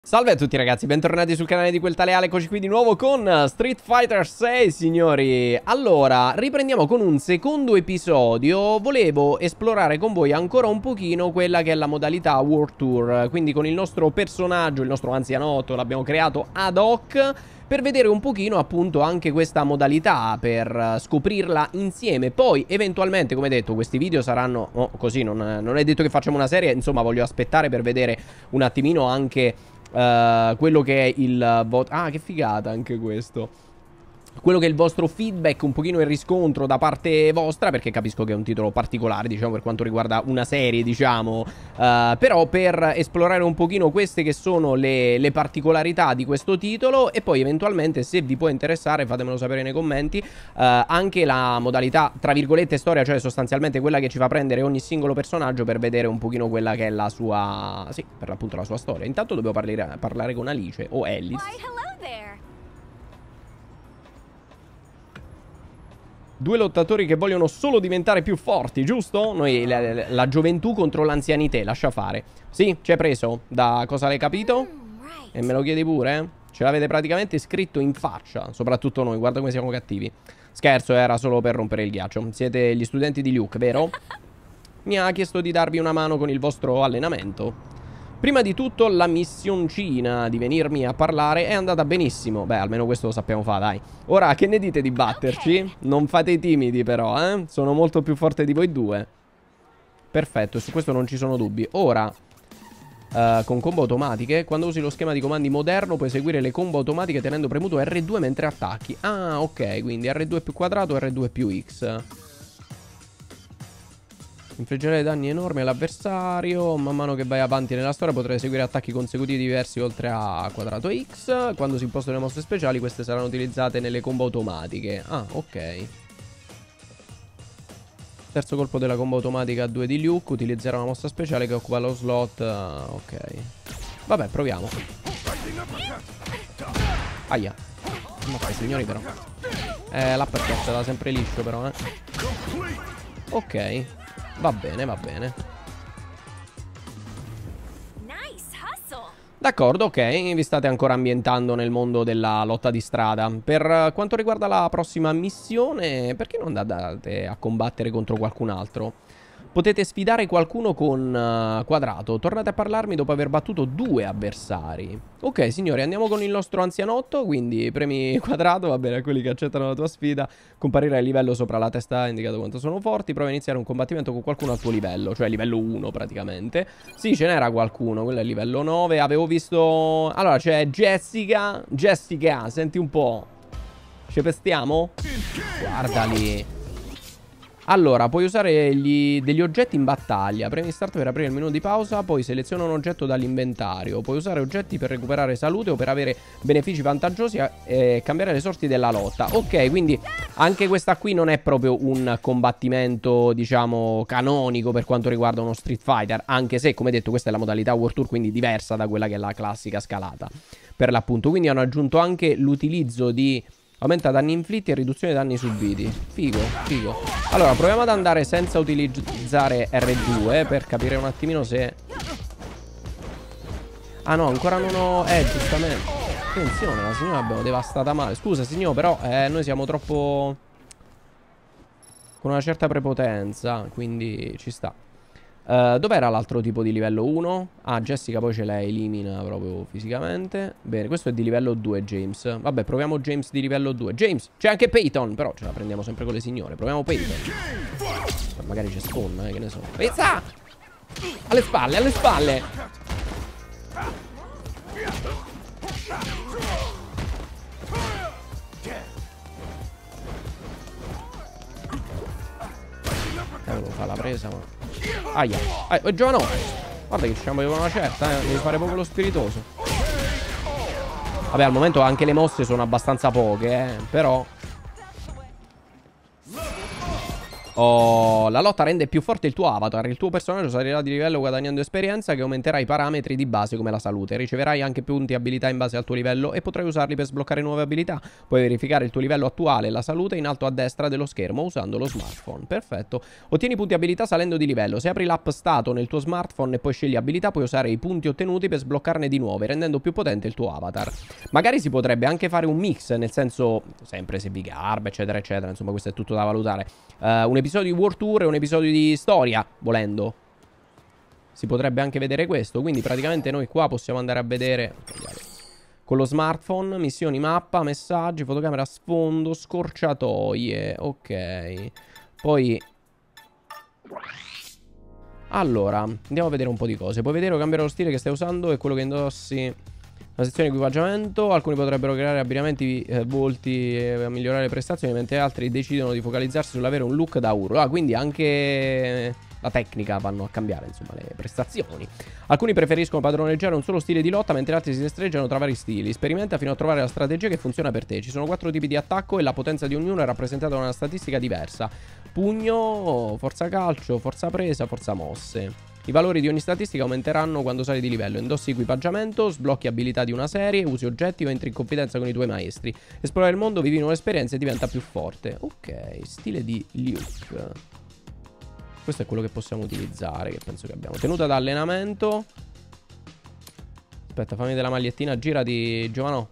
Salve a tutti ragazzi, bentornati sul canale di Quel Tale Ale, eccoci qui di nuovo con Street Fighter 6, signori. Allora, riprendiamo con un secondo episodio. Volevo esplorare con voi ancora un pochino quella che è la modalità World Tour. Quindi con il nostro personaggio, il nostro anzianotto, l'abbiamo creato ad hoc per vedere un pochino appunto anche questa modalità, per scoprirla insieme. Poi eventualmente, come detto, questi video saranno così, non è detto che facciamo una serie. Insomma, voglio aspettare per vedere un attimino anche quello che è il voto. Ah, che figata anche questo. Quello che è il vostro feedback, un pochino il riscontro da parte vostra, perché capisco che è un titolo particolare, diciamo, per quanto riguarda una serie, diciamo. Però per esplorare un pochino queste che sono le particolarità di questo titolo. E poi eventualmente, se vi può interessare, fatemelo sapere nei commenti, anche la modalità, tra virgolette, storia, cioè sostanzialmente quella che ci fa prendere ogni singolo personaggio per vedere un pochino quella che è la sua, sì, per l'appunto la sua storia. Intanto dobbiamo parlare con Alice o Alice. Due lottatori che vogliono solo diventare più forti, giusto? Noi, la gioventù contro l'anzianità, lascia fare. Sì, ci hai preso? Da cosa l'hai capito? E me lo chiedi pure? Ce l'avete praticamente scritto in faccia, soprattutto noi, guarda come siamo cattivi. Scherzo, era solo per rompere il ghiaccio. Siete gli studenti di Luke, vero? Mi ha chiesto di darvi una mano con il vostro allenamento. Prima di tutto la missioncina di venirmi a parlare è andata benissimo. Beh, almeno questo lo sappiamo fare, dai. Ora, che ne dite di batterci? Non fate i timidi però, eh? Sono molto più forte di voi due. Perfetto, su questo non ci sono dubbi. Ora, con combo automatiche, quando usi lo schema di comandi moderno puoi eseguire le combo automatiche tenendo premuto R2 mentre attacchi. Ah, ok, quindi R2 più quadrato, R2 più X. Infliggere danni enormi all'avversario. Man mano che vai avanti nella storia potrai eseguire attacchi consecutivi diversi oltre a quadrato X. Quando si impostano le mosse speciali, queste saranno utilizzate nelle combo automatiche. Ah, ok. Terzo colpo della combo automatica 2 di Luke utilizzerà una mossa speciale che occupa lo slot. Ok. Vabbè, proviamo. Aia. Ammazza, signori, però. L'uppercut da sempre liscio, però, Ok. Va bene, va bene. D'accordo, ok. Vi state ancora ambientando nel mondo della lotta di strada. Per quanto riguarda la prossima missione, perché non andate a combattere contro qualcun altro? Potete sfidare qualcuno con quadrato. Tornate a parlarmi dopo aver battuto 2 avversari. Ok, signori, andiamo con il nostro anzianotto. Quindi premi quadrato, va bene, a quelli che accettano la tua sfida. Comparire il livello sopra la testa indicato quanto sono forti. Prova a iniziare un combattimento con qualcuno al tuo livello, cioè livello 1 praticamente. Sì, ce n'era qualcuno, quello è livello 9. Avevo visto... Allora, c'è Jessica. Jessica, senti un po'. Ci pestiamo? Guardali. Allora, puoi usare degli oggetti in battaglia. Premi start per aprire il menu di pausa. Poi seleziona un oggetto dall'inventario. Puoi usare oggetti per recuperare salute o per avere benefici vantaggiosi e cambiare le sorti della lotta. Ok, quindi anche questa qui non è proprio un combattimento, diciamo, canonico per quanto riguarda uno Street Fighter. Anche se, come detto, questa è la modalità World Tour, quindi diversa da quella che è la classica scalata, per l'appunto. Quindi hanno aggiunto anche l'utilizzo di... Aumenta danni inflitti e riduzione danni subiti. Figo, figo. Allora, proviamo ad andare senza utilizzare R2 per capire un attimino se... Ah no, ancora non ho... giustamente. Attenzione, la signora l'abbiamo devastata male. Scusa, signor, però noi siamo troppo... con una certa prepotenza, quindi ci sta. Dov'era l'altro tipo di livello 1? Ah, Jessica poi ce la elimina proprio fisicamente. Bene, questo è di livello 2, James. Vabbè, proviamo James di livello 2. James, c'è anche Peyton, però ce la prendiamo sempre con le signore. Proviamo Peyton. Magari c'è Spawn, che ne so. Pezza! Alle spalle, alle spalle! Devo fare la presa, ma... Aia, giovano, guarda che ci siamo una certa, devi fare proprio lo spiritoso. Vabbè, al momento anche le mosse sono abbastanza poche, però Oh, la lotta rende più forte il tuo avatar. Il tuo personaggio salirà di livello guadagnando esperienza che aumenterà i parametri di base come la salute. Riceverai anche punti abilità in base al tuo livello e potrai usarli per sbloccare nuove abilità. Puoi verificare il tuo livello attuale e la salute in alto a destra dello schermo usando lo smartphone. Perfetto. Ottieni punti abilità salendo di livello. Se apri l'app stato nel tuo smartphone e poi scegli abilità, puoi usare i punti ottenuti per sbloccarne di nuove, rendendo più potente il tuo avatar. Magari si potrebbe anche fare un mix, nel senso, sempre se vi garba, eccetera, eccetera. Insomma, questo è tutto da valutare. Un episodio di World Tour e un episodio di storia, volendo. Si potrebbe anche vedere questo. Quindi praticamente noi qua possiamo andare a vedere con lo smartphone, missioni, mappa, messaggi, fotocamera, sfondo, scorciatoie. Ok. Poi allora, andiamo a vedere un po' di cose. Puoi vedere o cambiare lo stile che stai usando e quello che indossi. La sezione di equipaggiamento. Alcuni potrebbero creare abbinamenti volti a migliorare le prestazioni, mentre altri decidono di focalizzarsi sull'avere un look da urlo. Quindi anche la tecnica vanno a cambiare, insomma, le prestazioni. Alcuni preferiscono padroneggiare un solo stile di lotta, mentre altri si destreggiano tra vari stili. Sperimenta fino a trovare la strategia che funziona per te. Ci sono 4 tipi di attacco e la potenza di ognuno è rappresentata da una statistica diversa. Pugno, forza calcio, forza presa, forza mosse. I valori di ogni statistica aumenteranno quando sali di livello. Indossi equipaggiamento, sblocchi abilità di una serie, usi oggetti o entri in confidenza con i tuoi maestri. Esplora il mondo, vivi nuove esperienze e diventa più forte. Ok, stile di Luke. Questo è quello che possiamo utilizzare, che penso che abbiamo. Tenuta da allenamento. Aspetta, fammi vedere la magliettina, girati, Giovanò.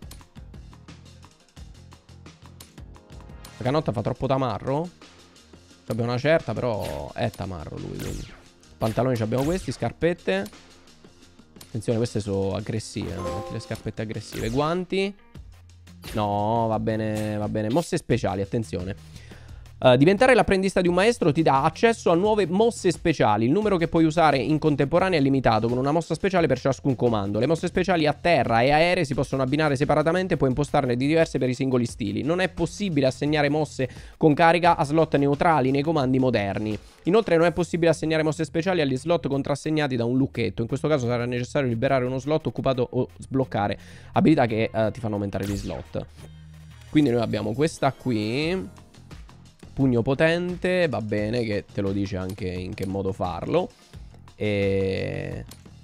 La canotta fa troppo tamarro? Abbiamo una certa, però è tamarro lui, quindi. Pantaloni abbiamo questi, scarpette. Attenzione, queste sono aggressive. Metti le scarpette aggressive. Guanti. No, va bene, va bene. Mosse speciali, attenzione. Diventare l'apprendista di un maestro ti dà accesso a nuove mosse speciali. Il numero che puoi usare in contemporanea è limitato, con una mossa speciale per ciascun comando. Le mosse speciali a terra e aeree si possono abbinare separatamente e puoi impostarne di diverse per i singoli stili. Non è possibile assegnare mosse con carica a slot neutrali nei comandi moderni. Inoltre non è possibile assegnare mosse speciali agli slot contrassegnati da un lucchetto. In questo caso sarà necessario liberare uno slot occupato o sbloccare abilità che ti fanno aumentare gli slot. Quindi noi abbiamo questa qui. Pugno potente, va bene, che te lo dice anche in che modo farlo. E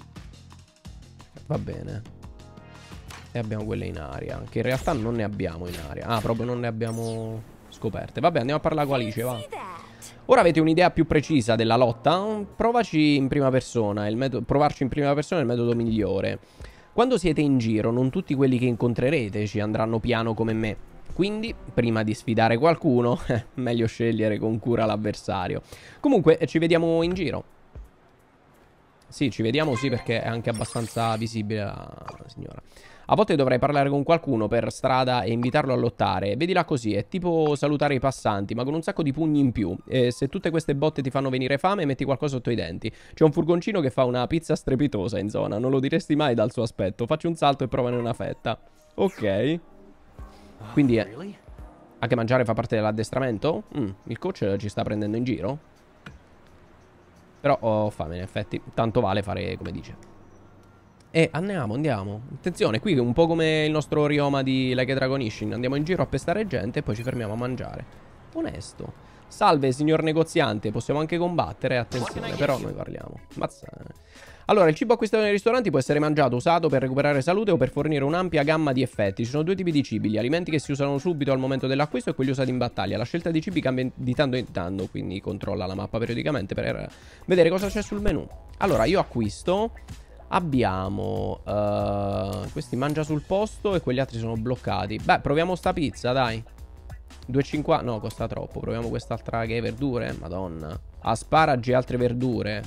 va bene. E abbiamo quelle in aria, che in realtà non ne abbiamo in aria. Ah, proprio non ne abbiamo scoperte. Vabbè, andiamo a parlare con Alice, va. Ora avete un'idea più precisa della lotta? Provaci in prima persona. Provarci in prima persona è il metodo migliore. Quando siete in giro, non tutti quelli che incontrerete ci andranno piano come me. Quindi, prima di sfidare qualcuno, meglio scegliere con cura l'avversario. Comunque, ci vediamo in giro. Sì, ci vediamo, sì, perché è anche abbastanza visibile la signora. A volte dovrei parlare con qualcuno per strada e invitarlo a lottare. Vedila così, è tipo salutare i passanti, ma con un sacco di pugni in più. E se tutte queste botte ti fanno venire fame, metti qualcosa sotto i denti. C'è un furgoncino che fa una pizza strepitosa in zona, non lo diresti mai dal suo aspetto. Facci un salto e provane una fetta. Ok. Quindi anche mangiare fa parte dell'addestramento? Il coach ci sta prendendo in giro? Però ho fame in effetti. Tanto vale fare come dice. E andiamo. Attenzione, qui è un po' come il nostro Ryoma di Like a Dragon Ishin. Andiamo in giro a pestare gente e poi ci fermiamo a mangiare. Onesto. Salve signor negoziante, possiamo anche combattere, attenzione, però noi parliamo. Mazzane. Allora, il cibo acquistato nei ristoranti può essere mangiato, usato per recuperare salute o per fornire un'ampia gamma di effetti. Ci sono due tipi di cibi, gli alimenti che si usano subito al momento dell'acquisto e quelli usati in battaglia. La scelta di cibi cambia di tanto in tanto, quindi controlla la mappa periodicamente per vedere cosa c'è sul menù. Allora, io acquisto. Abbiamo questi mangia sul posto e quegli altri sono bloccati. Beh, proviamo sta pizza, dai. 2,50. No, costa troppo. Proviamo quest'altra che è verdure. Madonna. Asparagi e altre verdure.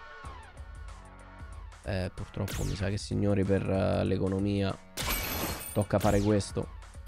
Purtroppo mi sa che signori per l'economia tocca fare questo.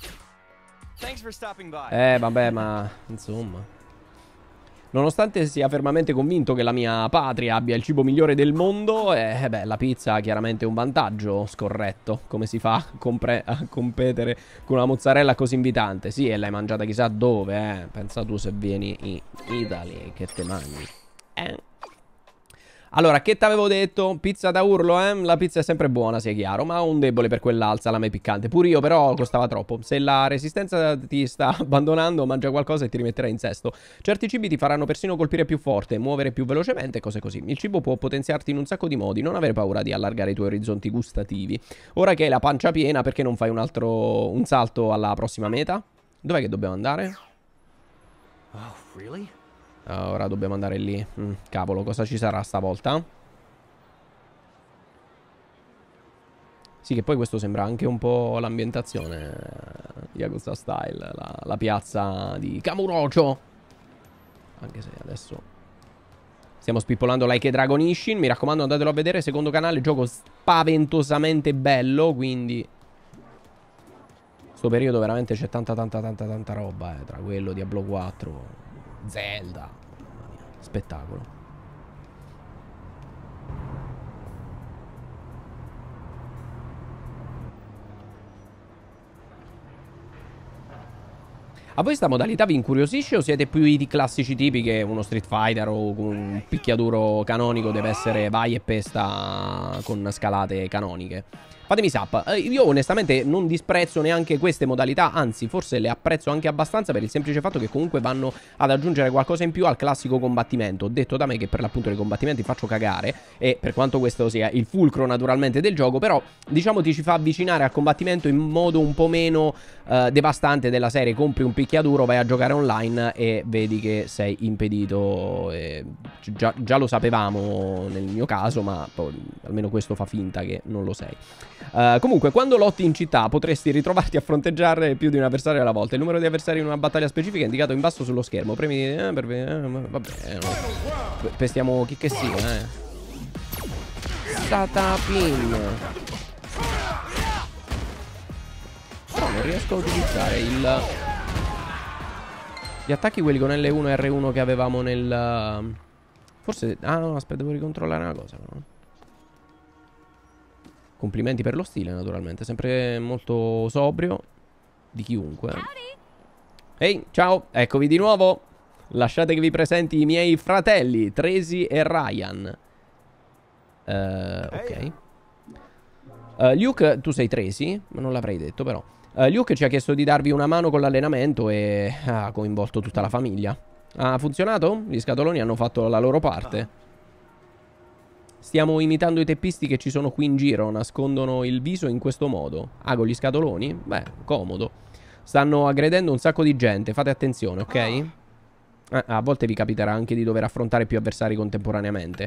Vabbè, ma insomma, nonostante sia fermamente convinto che la mia patria abbia il cibo migliore del mondo, beh, la pizza ha chiaramente un vantaggio scorretto. Come si fa a competere con una mozzarella così invitante? Sì, e l'hai mangiata chissà dove, Pensa tu se vieni in Italy che te mangi. Allora, che t'avevo detto? Pizza da urlo, eh? La pizza è sempre buona, sia chiaro, ma ho un debole per quell'alza, salame piccante. Pure io, però, costava troppo. Se la resistenza ti sta abbandonando, mangia qualcosa e ti rimetterai in sesto. Certi cibi ti faranno persino colpire più forte, muovere più velocemente, cose così. Il cibo può potenziarti in un sacco di modi, non avere paura di allargare i tuoi orizzonti gustativi. Ora che hai la pancia piena, perché non fai un salto alla prossima meta? Dov'è che dobbiamo andare? Oh, really? Ora dobbiamo andare lì. Cavolo, cosa ci sarà stavolta? Sì, che poi questo sembra anche un po' l'ambientazione Yakuza Style, la piazza di Kamurocho. Anche se adesso stiamo spippolando Like a Dragon Ishin. Mi raccomando, andatelo a vedere, secondo canale, gioco spaventosamente bello, quindi sto periodo veramente c'è tanta roba, tra quello, Diablo 4, Zelda, mamma mia, spettacolo. A voi sta modalità vi incuriosisce o siete più i classici tipi che uno Street Fighter o un picchiaduro canonico deve essere vai e pesta con scalate canoniche? Fatemi sap. Io onestamente non disprezzo neanche queste modalità, anzi forse le apprezzo anche abbastanza per il semplice fatto che comunque vanno ad aggiungere qualcosa in più al classico combattimento. Detto da me che per l'appunto nei combattimenti faccio cagare, e per quanto questo sia il fulcro naturalmente del gioco, però diciamo ti ci fa avvicinare al combattimento in modo un po' meno devastante della serie. Compri un picchiaduro, vai a giocare online e vedi che sei impedito. Già lo sapevamo nel mio caso, ma poi, almeno questo fa finta che non lo sei. Comunque, quando lotti in città potresti ritrovarti a fronteggiare più di un avversario alla volta. Il numero di avversari in una battaglia specifica è indicato in basso sullo schermo. Premi vabbè, pestiamo chi che sia, Satapin. Però non riesco a utilizzare gli attacchi, quelli con L1 e R1 che avevamo nel... Forse... Ah no, aspetta, devo ricontrollare una cosa però. Complimenti per lo stile, naturalmente. Sempre molto sobrio. Di chiunque. Ehi, ciao, eccovi di nuovo. Lasciate che vi presenti i miei fratelli, Tracy e Ryan. Ok. Luke, tu sei Tracy? Ma non l'avrei detto, però. Luke ci ha chiesto di darvi una mano con l'allenamento e ha coinvolto tutta la famiglia. Ha funzionato? Gli scatoloni hanno fatto la loro parte. Stiamo imitando i teppisti che ci sono qui in giro. Nascondono il viso in questo modo. Ah, con gli scatoloni? Beh, comodo. Stanno aggredendo un sacco di gente. Fate attenzione, ok? A volte vi capiterà anche di dover affrontare più avversari contemporaneamente.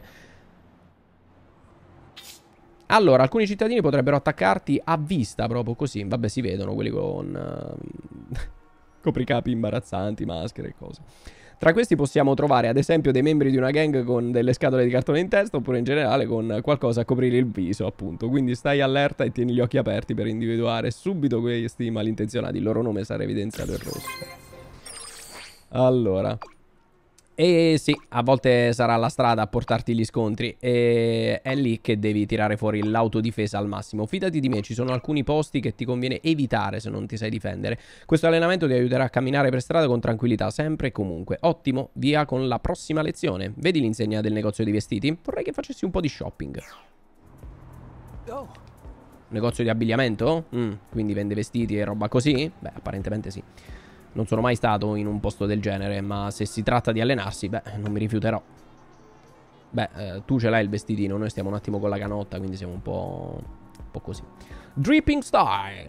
Allora, alcuni cittadini potrebbero attaccarti a vista, proprio così. Vabbè, si vedono quelli con copricapi imbarazzanti, maschere e cose. Tra questi possiamo trovare ad esempio dei membri di una gang con delle scatole di cartone in testa, oppure in generale con qualcosa a coprire il viso, appunto. Quindi stai allerta e tieni gli occhi aperti per individuare subito questi malintenzionati. Il loro nome sarà evidenziato in rosso. Allora, e sì, a volte sarà la strada a portarti gli scontri e è lì che devi tirare fuori l'autodifesa al massimo. Fidati di me, ci sono alcuni posti che ti conviene evitare se non ti sai difendere. Questo allenamento ti aiuterà a camminare per strada con tranquillità, sempre e comunque. Ottimo, via con la prossima lezione. Vedi l'insegna del negozio di vestiti? Vorrei che facessi un po' di shopping. Negozio di abbigliamento? Quindi vende vestiti e roba così? Beh, apparentemente sì. Non sono mai stato in un posto del genere, ma se si tratta di allenarsi, beh, non mi rifiuterò. Beh, tu ce l'hai il vestitino, noi stiamo un attimo con la canotta, quindi siamo un po' così. Dripping style.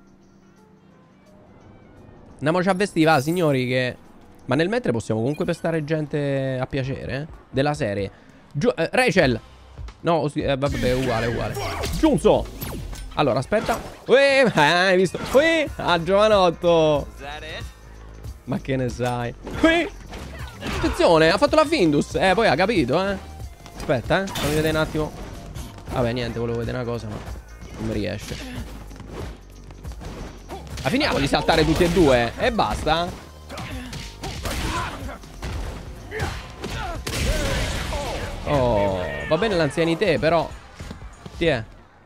Andiamoci a vestire, va, signori, che... Ma nel mentre possiamo comunque pestare gente a piacere, Della serie. Rachel! No, sì, vabbè, uguale. Giunzo! Allora, aspetta. Hai visto? Giovanotto! Ma che ne sai? Attenzione, ha fatto la Findus. Poi ha capito, Aspetta, fammi vedere un attimo. Vabbè, niente, volevo vedere una cosa, ma non mi riesce. Ma finiamo di saltare tutti e due e basta. Oh, va bene l'anzianità, però. Tiè.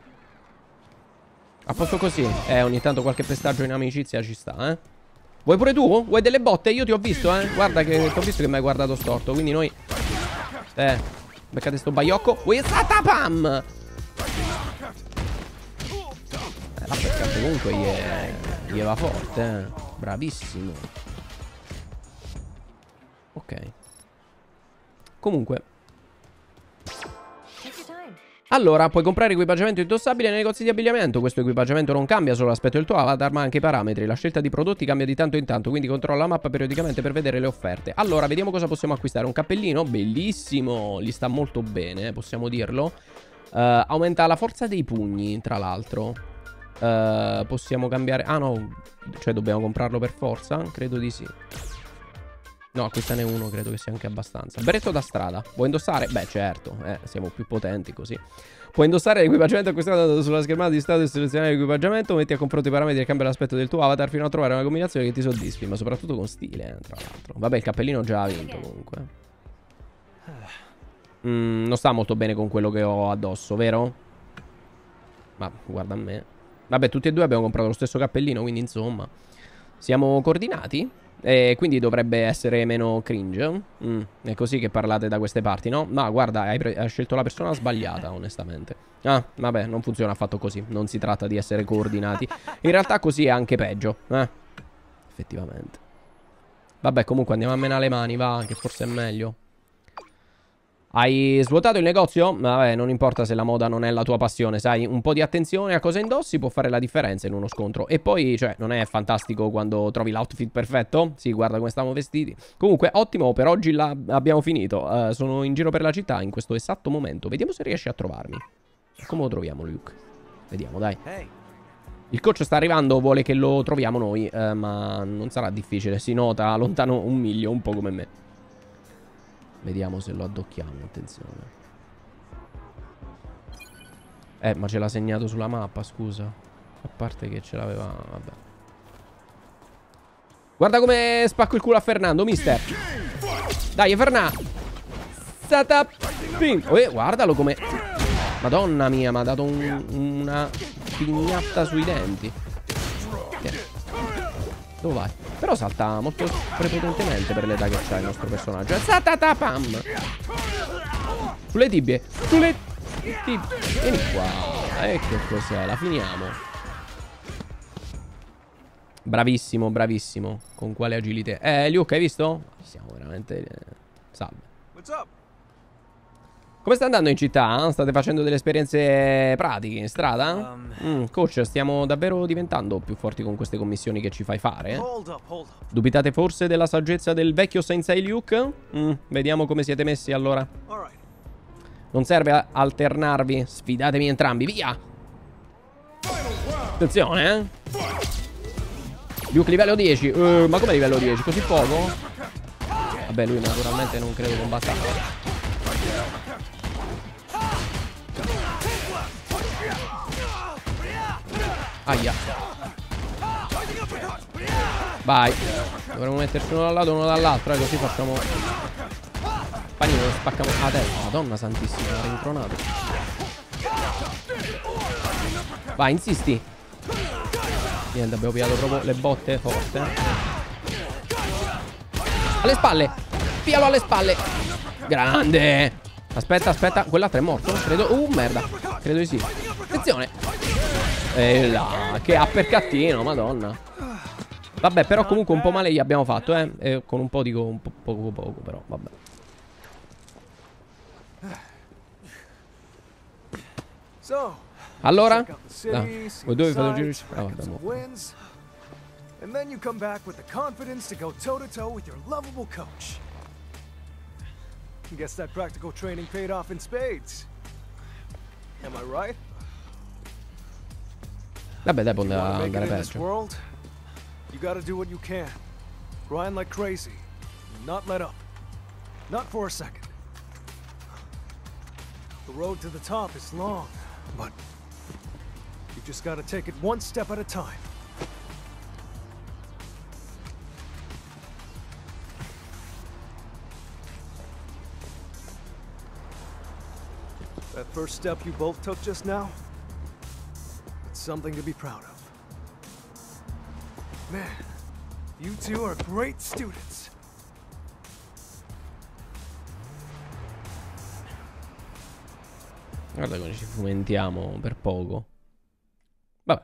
A posto così. Ogni tanto qualche pestaggio in amicizia ci sta, Vuoi pure tu? Vuoi delle botte? Io ti ho visto, Guarda che ti ho visto che mi hai guardato storto. Quindi noi Beccate sto baiocco. Wisatapam! L'uppercut comunque gli va forte, Bravissimo. Ok. Comunque. Allora, puoi comprare equipaggiamento indossabile nei negozi di abbigliamento. Questo equipaggiamento non cambia solo l'aspetto del tuo avatar, ma anche i parametri. La scelta di prodotti cambia di tanto in tanto, quindi controlla la mappa periodicamente per vedere le offerte. Allora, vediamo cosa possiamo acquistare. Un cappellino, bellissimo, gli sta molto bene, possiamo dirlo. Aumenta la forza dei pugni, tra l'altro. Possiamo cambiare... Ah no, cioè dobbiamo comprarlo per forza? Credo di sì. No, acquistane uno, credo che sia anche abbastanza. Berretto da strada. Vuoi indossare? Beh, certo, siamo più potenti così. Puoi indossare l'equipaggiamento acquistato sulla schermata di stato e selezionare l'equipaggiamento. Metti a confronto i parametri e cambia l'aspetto del tuo avatar fino a trovare una combinazione che ti soddisfi, ma soprattutto con stile, tra l'altro. Vabbè, il cappellino già ha vinto comunque. Non sta molto bene con quello che ho addosso, vero? Ma guarda a me. Vabbè, tutti e due abbiamo comprato lo stesso cappellino, quindi insomma siamo coordinati. E quindi dovrebbe essere meno cringe. È così che parlate da queste parti, no? Ma guarda, hai scelto la persona sbagliata, onestamente. Ah, vabbè, non funziona affatto così. Non si tratta di essere coordinati. In realtà così è anche peggio. Effettivamente. Vabbè, comunque andiamo a menare le mani, va, che forse è meglio. Hai svuotato il negozio? Vabbè, non importa se la moda non è la tua passione, sai, un po' di attenzione a cosa indossi può fare la differenza in uno scontro. E poi, cioè, non è fantastico quando trovi l'outfit perfetto? Sì, guarda come stiamo vestiti. Comunque, ottimo, per oggi abbiamo finito. Sono in giro per la città in questo esatto momento. Vediamo se riesci a trovarmi. Come lo troviamo, Luke? Vediamo, dai. Il coach sta arrivando, vuole che lo troviamo noi, ma non sarà difficile. Si nota lontano un miglio, un po' come me. Vediamo se lo addocchiamo, attenzione. Ma ce l'ha segnato sulla mappa, scusa. A parte che ce l'aveva, vabbè. Guarda come spacco il culo a Fernando, mister. Dai, Fernando. Guardalo come... Madonna mia, mi ha dato una pignata sui denti. Dove vai? Però salta molto prepotentemente per l'età che c'ha il nostro personaggio. Zatatapam! Sulle tibie. Sulle tibie. Vieni qua. Ecco cos'è. La finiamo. Bravissimo, bravissimo. Con quale agilità. Luke, hai visto? Siamo veramente... Salve. What's up? Come sta andando in città? State facendo delle esperienze pratiche in strada? Coach, stiamo davvero diventando più forti con queste commissioni che ci fai fare? Dubitate forse della saggezza del vecchio Sensei Luke? Vediamo come siete messi allora. Non serve alternarvi. Sfidatemi entrambi, via! Attenzione, Luke livello 10. Ma come livello 10? Così poco? Vabbè, lui naturalmente non credo combatta. Aia. Vai. Dovremmo metterci uno dal lato e uno dall'altro, così facciamo panino, spacchiamo la testa. Madonna santissima, l'ha rintronato. Vai, insisti. Niente, abbiamo pigliato proprio le botte forte. Alle spalle. Pialo alle spalle. Grande. Aspetta, aspetta. Quell'altro è morto, credo. Merda. Credo di sì. Attenzione. E là, che uppercuttino, madonna. Vabbè, però comunque un po' male gli abbiamo fatto, E con un po' dico un po' poco, però vabbè. Allora? Voi due fate un giro. Vabbè, mo. And then you come back with the confidence to go toe-to-toe with your lovable coach. Guess that practical training paid off in spades. Am I right? Vabbè, dai, può andare peggio. You gotta do what you can. Grind like crazy. Not let up. Not for a second. The road to the top is long, but you just gotta take it one step at a time. That first step you both took just now, it's something to be proud of. Man, you two are great students. Guarda come ci fomentiamo per poco. Vabbè.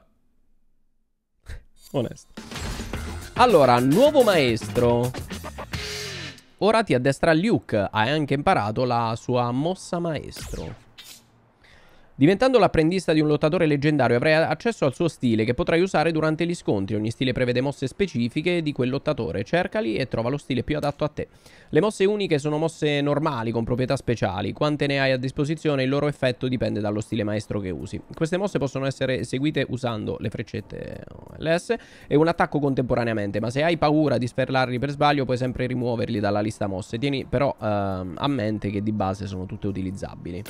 Onesto. Allora, nuovo maestro. Ora ti addestra Luke. Hai anche imparato la sua mossa maestro. Diventando l'apprendista di un lottatore leggendario avrai accesso al suo stile che potrai usare durante gli scontri. Ogni stile prevede mosse specifiche di quel lottatore. Cercali e trova lo stile più adatto a te. Le mosse uniche sono mosse normali con proprietà speciali. Quante ne hai a disposizione, il loro effetto dipende dallo stile maestro che usi. Queste mosse possono essere eseguite usando le freccette LS e un attacco contemporaneamente, ma se hai paura di sferlarli per sbaglio puoi sempre rimuoverli dalla lista mosse. Tieni però a mente che di base sono tutte utilizzabili.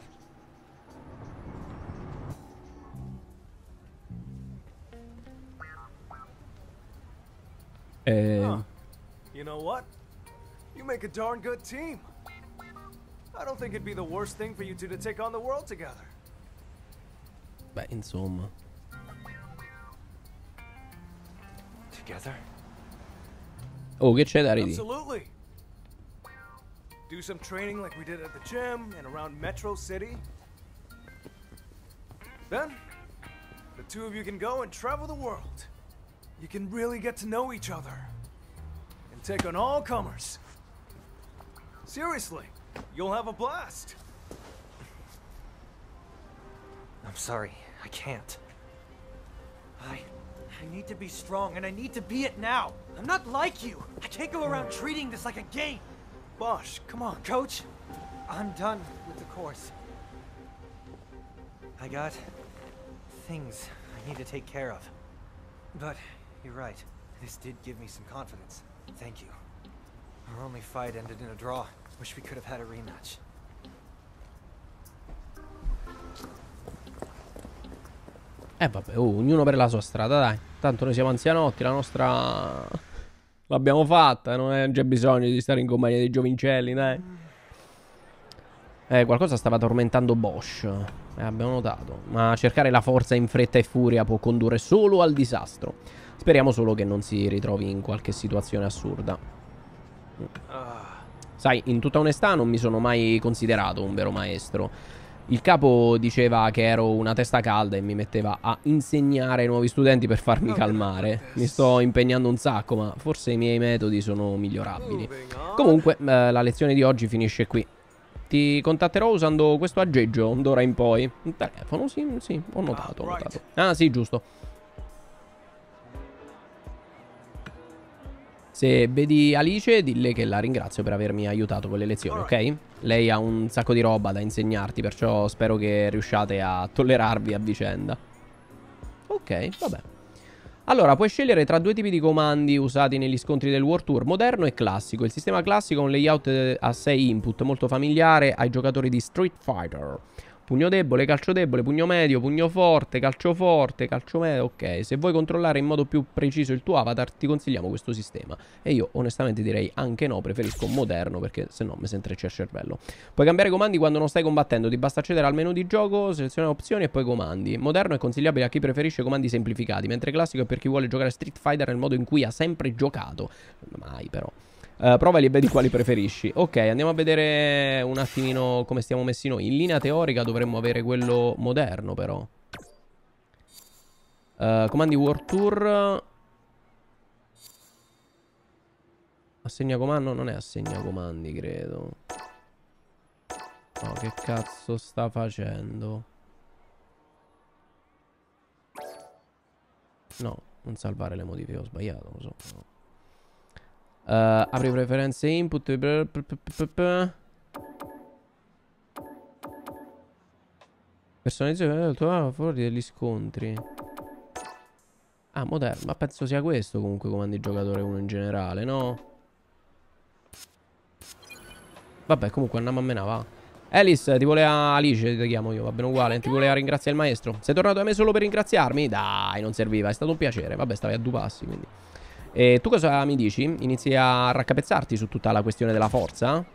You know what? You make a darn good team. I don't think it'd be the worst thing for you two to take on the world together. Beh, insomma. Together? Oh, che c'è da ridire? Absolutely. Do some training like we did at the gym and around Metro City. Then, the two of you can go and travel the world. You can really get to know each other. And take on all comers. Seriously, you'll have a blast. I'm sorry, I can't. I need to be strong, and I need to be it now. I'm not like you. I can't go around treating this like a game. Bosch, come on. Coach, I'm done with the course. I got things I need to take care of. But you're right. This did give me some confidence. Thank you. Our only fight ended in a draw. Wish we could have had a rematch. Vabbè, ognuno per la sua strada, dai. Tanto noi siamo anzianotti, la nostra l'abbiamo fatta, non c'è bisogno di stare in compagnia dei giovincelli, dai. Qualcosa stava tormentando Bosch, abbiamo notato. Ma cercare la forza in fretta e furia può condurre solo al disastro. Speriamo solo che non si ritrovi in qualche situazione assurda. Sai, in tutta onestà non mi sono mai considerato un vero maestro. Il capo diceva che ero una testa calda e mi metteva a insegnare ai nuovi studenti per farmi calmare. Mi sto impegnando un sacco, ma forse i miei metodi sono migliorabili. Comunque, la lezione di oggi finisce qui. Ti contatterò usando questo aggeggio d'ora in poi. Un telefono, sì, ho notato, ho notato. Ah, sì, giusto. Se vedi Alice, dille che la ringrazio per avermi aiutato con le lezioni, ok? Lei ha un sacco di roba da insegnarti, perciò spero che riusciate a tollerarvi a vicenda. Ok, vabbè. Allora, puoi scegliere tra due tipi di comandi usati negli scontri del World Tour, moderno e classico. Il sistema classico è un layout a 6 input, molto familiare ai giocatori di Street Fighter. Pugno debole, calcio debole, pugno medio, pugno forte, calcio medio. Ok, se vuoi controllare in modo più preciso il tuo avatar ti consigliamo questo sistema. E io onestamente direi anche no, preferisco moderno perché se no mi si intreccia il cervello. Puoi cambiare comandi quando non stai combattendo, ti basta accedere al menu di gioco, selezionare opzioni e poi comandi. Moderno è consigliabile a chi preferisce comandi semplificati, mentre classico è per chi vuole giocare Street Fighter nel modo in cui ha sempre giocato. Mai però. Provali e vedi quali preferisci. Ok, andiamo a vedere un attimino come stiamo messi noi. In linea teorica dovremmo avere quello moderno però. Comandi World Tour. Assegna comando? Non è assegna comandi, credo. No, che cazzo sta facendo? No, non salvare le modifiche, ho sbagliato, lo so. No. Apri preferenze input. Personalizza il tuo a favore degli scontri. Ah, moderno. Ma penso sia questo comunque comandi giocatore 1 in generale, no? Vabbè, comunque andiamo a menare, va. Alice, ti voleva... Alice ti chiamo io, va bene uguale. Ti voleva ringraziare il maestro. Sei tornato da me solo per ringraziarmi? Dai, non serviva, è stato un piacere. Vabbè, stavi a due passi, quindi... E tu cosa mi dici? Inizi a raccapezzarti su tutta la questione della forza?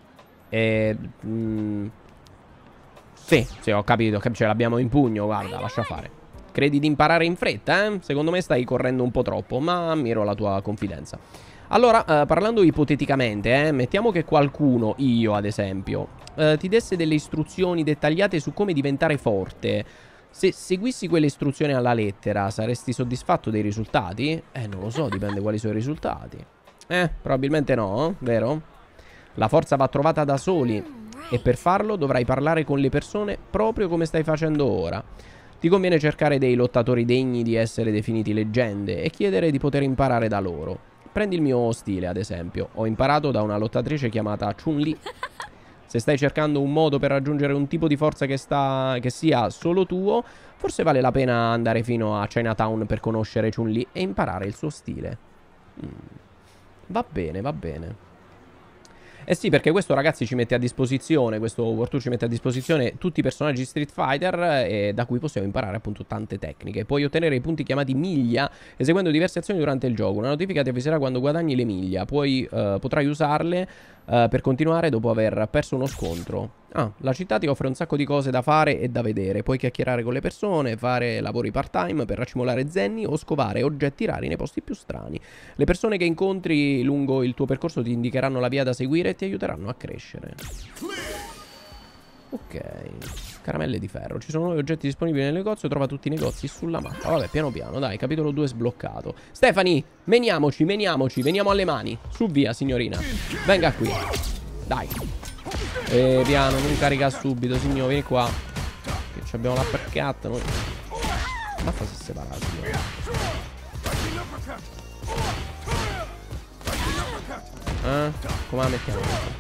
Sì, ho capito, ce l'abbiamo in pugno, guarda, lascia fare. Credi di imparare in fretta, eh? Secondo me stai correndo un po' troppo, ma ammiro la tua confidenza. Allora, parlando ipoteticamente, mettiamo che qualcuno, io ad esempio, ti desse delle istruzioni dettagliate su come diventare forte. Se seguissi quelle istruzioni alla lettera, saresti soddisfatto dei risultati? Non lo so, dipende quali sono i risultati. Probabilmente no, vero? La forza va trovata da soli e per farlo dovrai parlare con le persone proprio come stai facendo ora. Ti conviene cercare dei lottatori degni di essere definiti leggende e chiedere di poter imparare da loro. Prendi il mio stile, ad esempio. Ho imparato da una lottatrice chiamata Chun-Li. Se stai cercando un modo per raggiungere un tipo di forza che sia solo tuo, forse vale la pena andare fino a Chinatown per conoscere Chun-Li e imparare il suo stile. Va bene, va bene. Eh sì, perché questo, ragazzi, ci mette a disposizione, questo World Tour ci mette a disposizione tutti i personaggi Street Fighter, da cui possiamo imparare appunto tante tecniche. Puoi ottenere i punti chiamati miglia eseguendo diverse azioni durante il gioco. Una notifica ti avviserà quando guadagni le miglia. Potrai usarle per continuare dopo aver perso uno scontro. La città ti offre un sacco di cose da fare e da vedere. Puoi chiacchierare con le persone, fare lavori part-time per racimolare zenni o scovare oggetti rari nei posti più strani. Le persone che incontri lungo il tuo percorso ti indicheranno la via da seguire e ti aiuteranno a crescere. Ok. Caramelle di ferro. Ci sono nuovi oggetti disponibili nel negozio. Trova tutti i negozi sulla mappa. Vabbè, piano piano, dai. Capitolo 2 sbloccato. Stephanie, meniamoci, veniamo alle mani. Su, via, signorina. Venga qui. Dai. Piano, non carica subito, signore. Vieni qua. Che abbiamo la percatta noi. Basta se separati, signore. Come la mettiamo?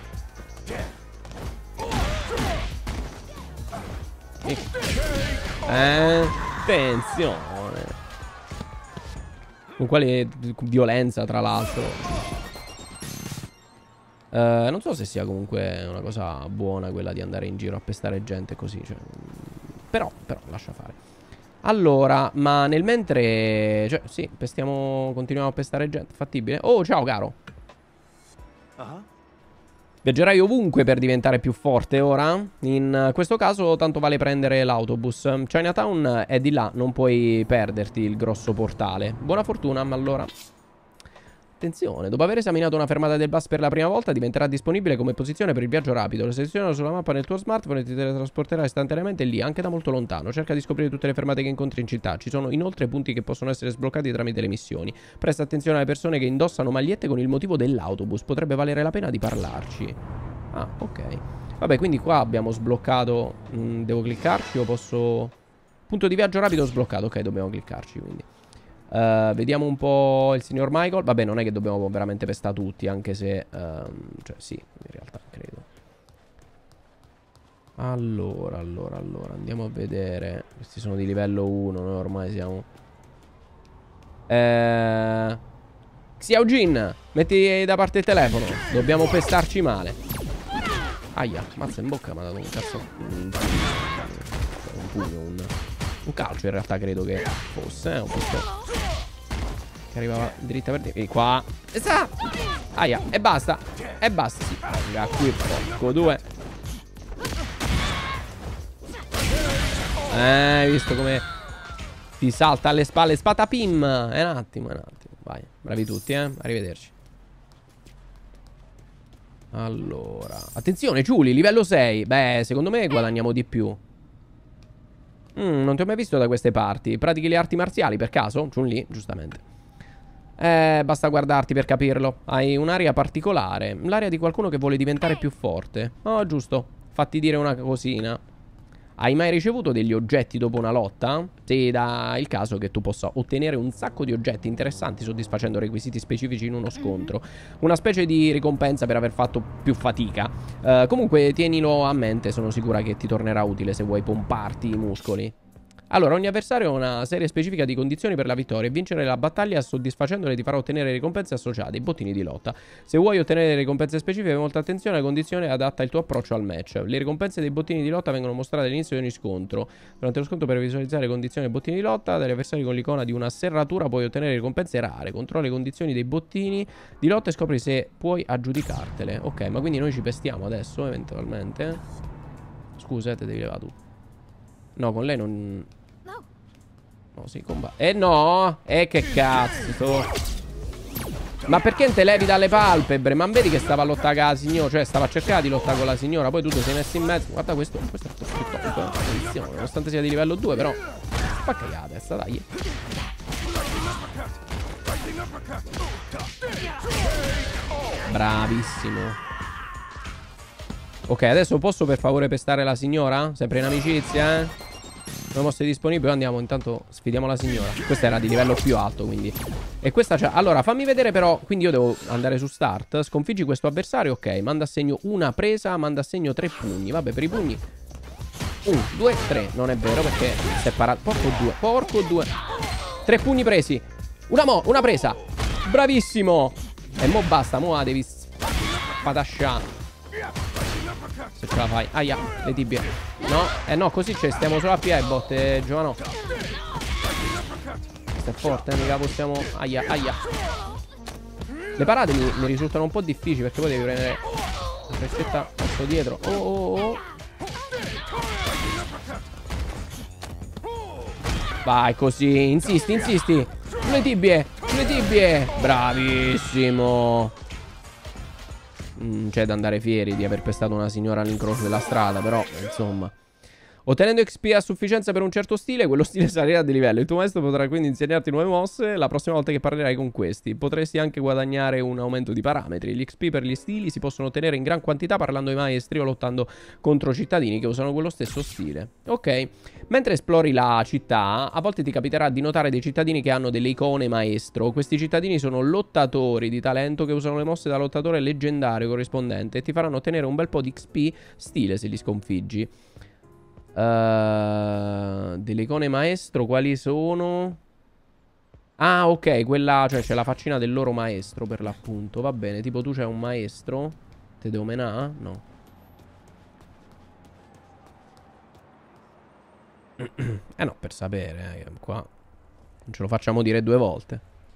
Attenzione. Con quale violenza, tra l'altro. Non so se sia comunque una cosa buona quella di andare in giro a pestare gente così, cioè. Però lascia fare. Allora, ma nel mentre, cioè, sì, continuiamo a pestare gente. Fattibile. Oh, ciao caro. Viaggerai ovunque per diventare più forte ora? In questo caso tanto vale prendere l'autobus. Chinatown è di là, non puoi perderti il grosso portale. Buona fortuna, allora. Attenzione, dopo aver esaminato una fermata del bus per la prima volta, diventerà disponibile come posizione per il viaggio rapido. Lo seleziona sulla mappa nel tuo smartphone e ti teletrasporterà istantaneamente lì, anche da molto lontano. Cerca di scoprire tutte le fermate che incontri in città. Ci sono inoltre punti che possono essere sbloccati tramite le missioni. Presta attenzione alle persone che indossano magliette con il motivo dell'autobus. Potrebbe valere la pena di parlarci. Ah, ok. Vabbè, quindi qua abbiamo sbloccato. Devo cliccarci o posso... Punto di viaggio rapido sbloccato. Ok, dobbiamo cliccarci, quindi. Vediamo un po' il signor Michael. Vabbè, non è che dobbiamo veramente pestare tutti, anche se cioè sì, in realtà credo. Allora andiamo a vedere. Questi sono di livello 1. Noi ormai siamo Xiaojin, metti da parte il telefono. Dobbiamo pestarci male. Aia, mazza in bocca mi ha dato un cazzo. Un pugno, un calcio in realtà credo che fosse, un po'. Che arrivava dritta per te. E qua. Aia, e basta. E basta, sì. Venga, qui, porco due. Visto come ti salta alle spalle. Spatapim. È un attimo. Vai, bravi tutti, arrivederci. Allora, attenzione, Giuli, livello 6. Beh, secondo me guadagniamo di più. Non ti ho mai visto da queste parti. Pratichi le arti marziali per caso? Chun-Li, giustamente. Basta guardarti per capirlo. Hai un'aria particolare. L'aria di qualcuno che vuole diventare più forte. Oh, giusto. Fatti dire una cosina. Hai mai ricevuto degli oggetti dopo una lotta? Sì, dà il caso che tu possa ottenere un sacco di oggetti interessanti soddisfacendo requisiti specifici in uno scontro. Una specie di ricompensa per aver fatto più fatica. Comunque tienilo a mente, sono sicura che ti tornerà utile se vuoi pomparti i muscoli. Allora, ogni avversario ha una serie specifica di condizioni per la vittoria e vincere la battaglia soddisfacendole ti farà ottenere ricompense associate, i bottini di lotta. Se vuoi ottenere ricompense specifiche, molta attenzione alla condizione adatta il tuo approccio al match. Le ricompense dei bottini di lotta vengono mostrate all'inizio di ogni scontro. Durante lo scontro, per visualizzare le condizioni dei bottini di lotta, dagli avversari con l'icona di una serratura puoi ottenere ricompense rare. Controlla le condizioni dei bottini di lotta e scopri se puoi aggiudicartele. Ok, ma quindi noi ci pestiamo adesso, eventualmente. Scusa, te devi levare tu. No, con lei non... No, si combatte. No! Che cazzo! Ma perché non te levi dalle palpebre? Ma vedi che stava a lottare con la signora? Cioè stava a cercare di lottare con la signora. Poi tu ti sei messo in mezzo. Guarda questo è top. Nonostante sia di livello 2 però spacca la testa, dai. Bravissimo. Ok, adesso posso per favore pestare la signora? Sempre in amicizia, eh? Due mosse disponibili. Andiamo, intanto sfidiamo la signora. Questa era di livello più alto, quindi. E questa c'è. Allora, fammi vedere però. Quindi io devo andare su start. Sconfiggi questo avversario. Ok, manda a segno una presa. Manda a segno 3 pugni. Vabbè, per i pugni 1, 2, 3. Non è vero perché si è parato. Porco 2. 3 pugni presi. Una presa. Bravissimo. E mo basta. Mo la devi spatasciare. Se ce la fai. Aia, le tibie. No, no, così ci stiamo solo a piedi, botte, Giovano. Questo è forte, mica possiamo. Aia. Le parate mi risultano un po' difficili perché poi devi prendere la freccetta questo dietro. Oh. Vai così, insisti. Sulle tibie. Bravissimo. C'è da andare fieri di aver pestato una signora all'incrocio della strada, però, insomma. Ottenendo XP a sufficienza per un certo stile, quello stile salirà di livello. Il tuo maestro potrà quindi insegnarti nuove mosse la prossima volta che parlerai con questi. Potresti anche guadagnare un aumento di parametri. Gli XP per gli stili si possono ottenere in gran quantità parlando ai maestri o lottando contro cittadini che usano quello stesso stile. Ok. Mentre esplori la città, a volte ti capiterà di notare dei cittadini che hanno delle icone maestro. Questi cittadini sono lottatori di talento che usano le mosse da lottatore leggendario corrispondente e ti faranno ottenere un bel po' di XP stile se li sconfiggi. Delle icone maestro quali sono? Ah, ok, quella, cioè c'è la faccina del loro maestro per l'appunto. Va bene, tipo tu c'hai un maestro. Te devo menà? No. No, per sapere, qua non ce lo facciamo dire 2 volte.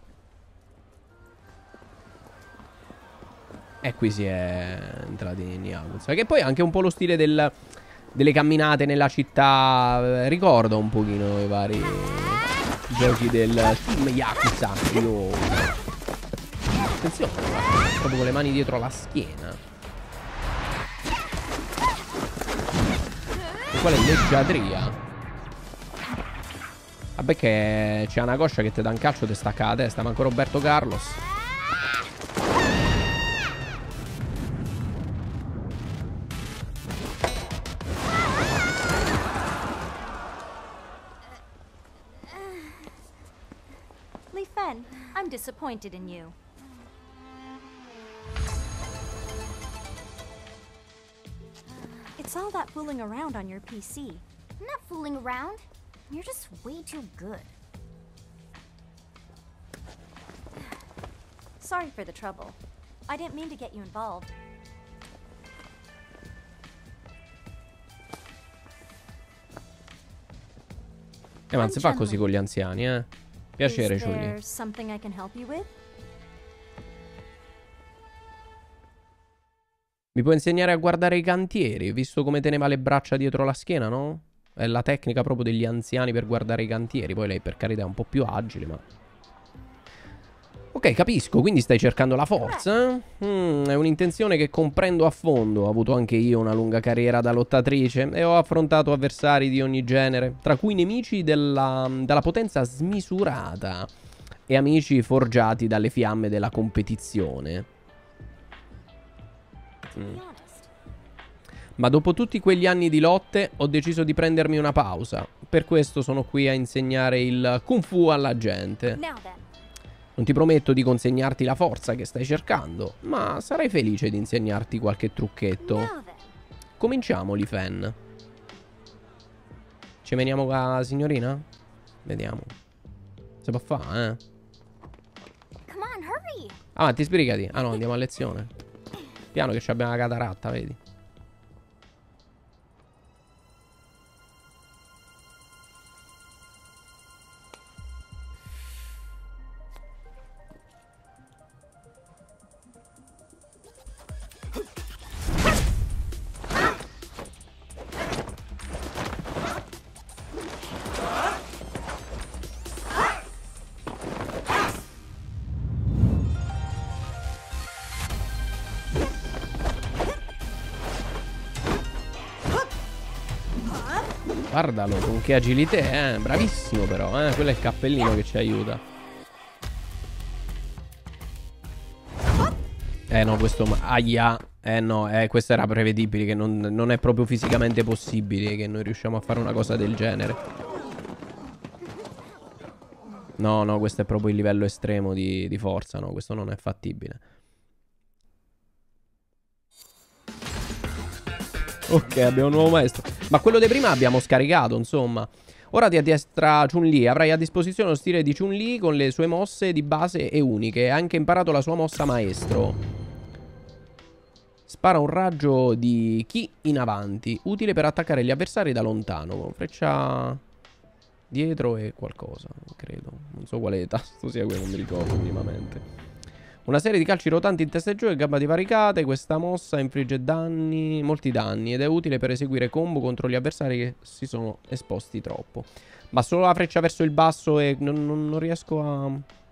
E qui si è entrati in Yakuza. Che poi è anche un po' lo stile delle camminate nella città. Ricorda un pochino i vari giochi del team Yakuza. Attenzione, proprio con le mani dietro la schiena. E quale leggiadria. Vabbè che c'è una coscia che ti dà un calcio e ti stacca la testa. Manco Roberto Carlos. I'm disappointed in you. It's all that fooling around on your PC. I'm not fooling around. You're just way too good. Sorry for the trouble. I didn't mean to get you involved. Ma non si fa così con gli anziani, eh. Piacere, Giulia. Is there something I can help you with? Mi puoi insegnare a guardare i cantieri, visto come teneva le braccia dietro la schiena, no? È la tecnica proprio degli anziani per guardare i cantieri. Poi lei, per carità, è un po' più agile, ma... Ok, capisco, quindi stai cercando la forza? È un'intenzione che comprendo a fondo. Ho avuto anche io una lunga carriera da lottatrice e ho affrontato avversari di ogni genere, tra cui nemici dalla potenza smisurata e amici forgiati dalle fiamme della competizione. Ma dopo tutti quegli anni di lotte ho deciso di prendermi una pausa. Per questo sono qui a insegnare il Kung Fu alla gente. Non ti prometto di consegnarti la forza che stai cercando, ma sarei felice di insegnarti qualche trucchetto. Cominciamo, Li Fen. Ci meniamo con la signorina? Vediamo. Si può fare, Avanti, sbrigati. Ah no, andiamo a lezione. Piano che abbiamo la cataratta, vedi? Guardalo, con che agilità, bravissimo però, quello è il cappellino che ci aiuta. No, questo... Aia. No, questo era prevedibile, che non è proprio fisicamente possibile che noi riusciamo a fare una cosa del genere. No, no, questo è proprio il livello estremo di forza, no, questo non è fattibile. Ok, abbiamo un nuovo maestro. Ma quello di prima abbiamo scaricato, insomma. Ora ti addestra Chun-Li. Avrai a disposizione lo stile di Chun-Li con le sue mosse di base e uniche. Hai anche imparato la sua mossa maestro. Spara un raggio di Ki in avanti, utile per attaccare gli avversari da lontano. Freccia dietro e qualcosa, credo. Non so quale tasto sia quello, non mi ricordo minimamente. Una serie di calci rotanti in testa e giù e gamba divaricate. Questa mossa infligge danni, molti danni, ed è utile per eseguire combo contro gli avversari che si sono esposti troppo. Ma solo la freccia verso il basso e non riesco a...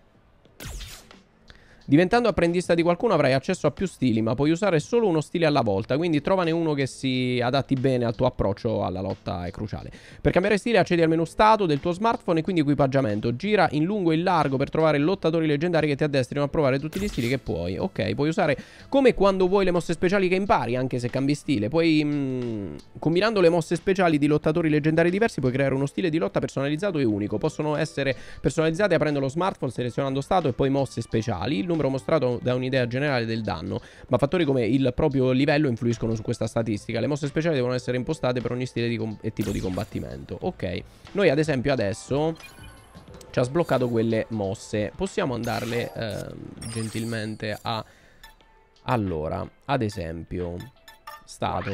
Diventando apprendista di qualcuno avrai accesso a più stili, ma puoi usare solo uno stile alla volta, quindi trovane uno che si adatti bene al tuo approccio alla lotta, è cruciale. Per cambiare stile accedi al menu stato del tuo smartphone e quindi equipaggiamento. Gira in lungo e in largo per trovare lottatori leggendari che ti addestrino a provare tutti gli stili che puoi. Ok, puoi usare come quando vuoi le mosse speciali che impari, anche se cambi stile. Poi, combinando le mosse speciali di lottatori leggendari diversi, puoi creare uno stile di lotta personalizzato e unico. Possono essere personalizzati aprendo lo smartphone, selezionando stato e poi mosse speciali. Il numero mostrato dà un'idea generale del danno, ma fattori come il proprio livello influiscono su questa statistica. Le mosse speciali devono essere impostate per ogni stile e tipo di combattimento. Ok, noi ad esempio adesso ci ha sbloccato quelle mosse. Possiamo andarle gentilmente a... Allora, ad esempio, stato...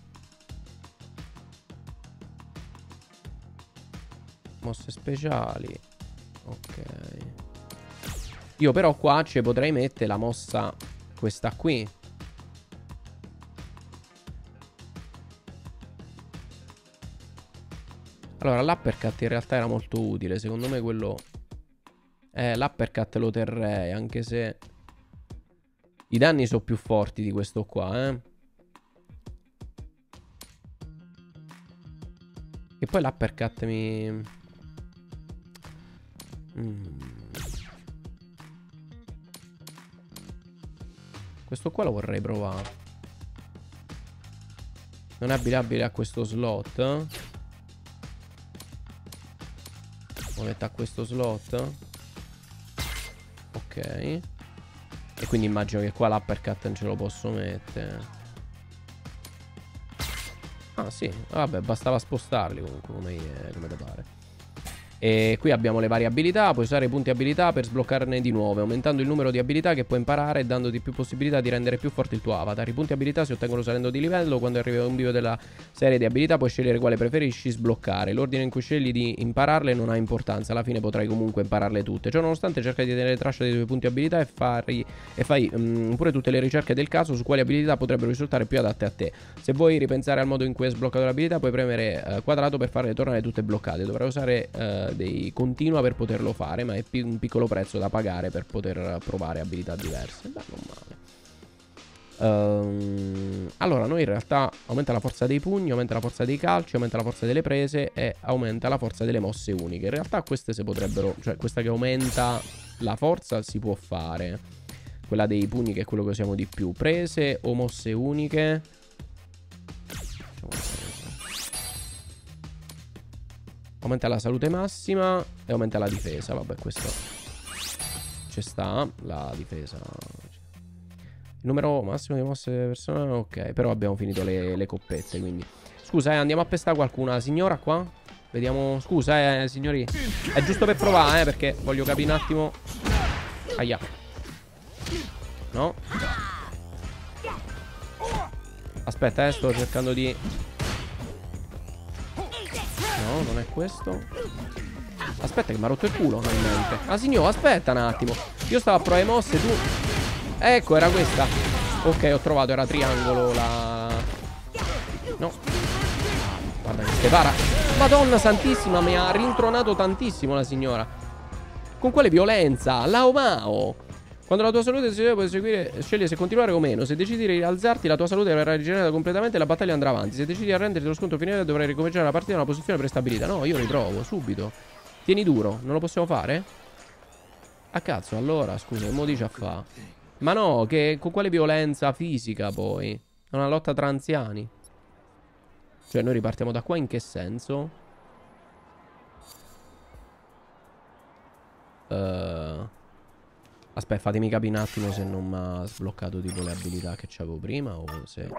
Mosse speciali. Ok. Io però qua ci potrei mettere la mossa, questa qui. Allora, l'uppercut in realtà era molto utile. Secondo me quello... l'uppercut lo terrei, anche se... I danni sono più forti di questo qua, E poi l'uppercut mi... Questo qua lo vorrei provare. Non è abbinabile a questo slot. Lo metto a questo slot. Ok. E quindi immagino che qua l'uppercut non ce lo posso mettere. Ah sì, vabbè, bastava spostarli comunque come te pare. E qui abbiamo le varie abilità. Puoi usare i punti abilità per sbloccarne di nuove, aumentando il numero di abilità che puoi imparare e dandoti più possibilità di rendere più forte il tuo avatar. I punti abilità si ottengono salendo di livello. Quando arrivi a un bivio della serie di abilità puoi scegliere quale preferisci sbloccare. L'ordine in cui scegli di impararle non ha importanza, alla fine potrai comunque impararle tutte. Ciò nonostante cerca di tenere traccia dei tuoi punti abilità e fai pure tutte le ricerche del caso su quali abilità potrebbero risultare più adatte a te. Se vuoi ripensare al modo in cui hai sbloccato l'abilità puoi premere quadrato per farle tornare tutte bloccate. Dovrai usare dei continua per poterlo fare, ma è un piccolo prezzo da pagare per poter provare abilità diverse. Beh, non male. Allora, noi in realtà aumenta la forza dei pugni, aumenta la forza dei calci, aumenta la forza delle prese e aumenta la forza delle mosse uniche. In realtà queste si potrebbero, cioè questa che aumenta la forza si può fare. Quella dei pugni che è quello che usiamo di più. Prese o mosse uniche. Aumenta la salute massima e aumenta la difesa. Vabbè, questo ci sta. La difesa. Il numero massimo di mosse personali. Ok, però abbiamo finito le coppette, quindi. Scusa, andiamo a pestare qualcuna. La signora qua. Vediamo. Scusa, signori. È giusto per provare, perché voglio capire un attimo. Aia. No. Aspetta, sto cercando di... No, non è questo. Aspetta che mi ha rotto il culo finalmente. Ah signor, aspetta un attimo. Io stavo a provare mosse, tu... Ecco, era questa. Ok, ho trovato, era triangolo la... No. Guarda che spara. Madonna santissima, mi ha rintronato tantissimo la signora. Con quale violenza? Lao Mao. Quando la tua salute si puoi scegliere se continuare o meno. Se decidi di rialzarti, la tua salute verrà rigenerata completamente e la battaglia andrà avanti. Se decidi di arrenderti lo scontro finale, dovrai ricominciare la partita in una posizione prestabilita. No, io riprovo, subito. Tieni duro, non lo possiamo fare? Ah cazzo, allora, scusa, che mo dice a fa? Ma no, che con quale violenza fisica poi? È una lotta tra anziani. Cioè noi ripartiamo da qua in che senso? Aspetta, fatemi capire un attimo se non mi ha sbloccato tipo le abilità che c'avevo prima o se...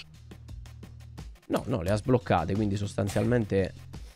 No, no, le ha sbloccate, quindi sostanzialmente...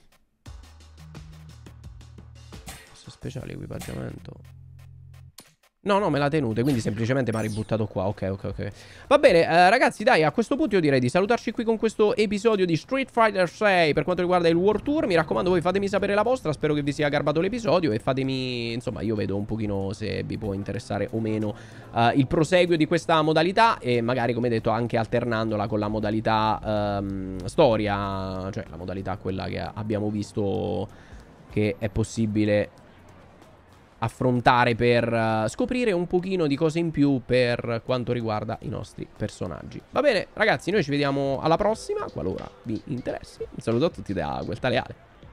Speciale equipaggiamento. No, no, me l'ha tenute, quindi semplicemente mi ha ributtato qua. Ok. Va bene, ragazzi, dai, a questo punto io direi di salutarci qui con questo episodio di Street Fighter 6 per quanto riguarda il World Tour. Mi raccomando, voi fatemi sapere la vostra, spero che vi sia garbato l'episodio e fatemi, insomma, io vedo un pochino se vi può interessare o meno il proseguio di questa modalità e magari, come detto, anche alternandola con la modalità storia, cioè la modalità quella che abbiamo visto che è possibile affrontare per scoprire un pochino di cose in più per quanto riguarda i nostri personaggi. Va bene, ragazzi, noi ci vediamo alla prossima, qualora vi interessi. Un saluto a tutti da Gueltaleale.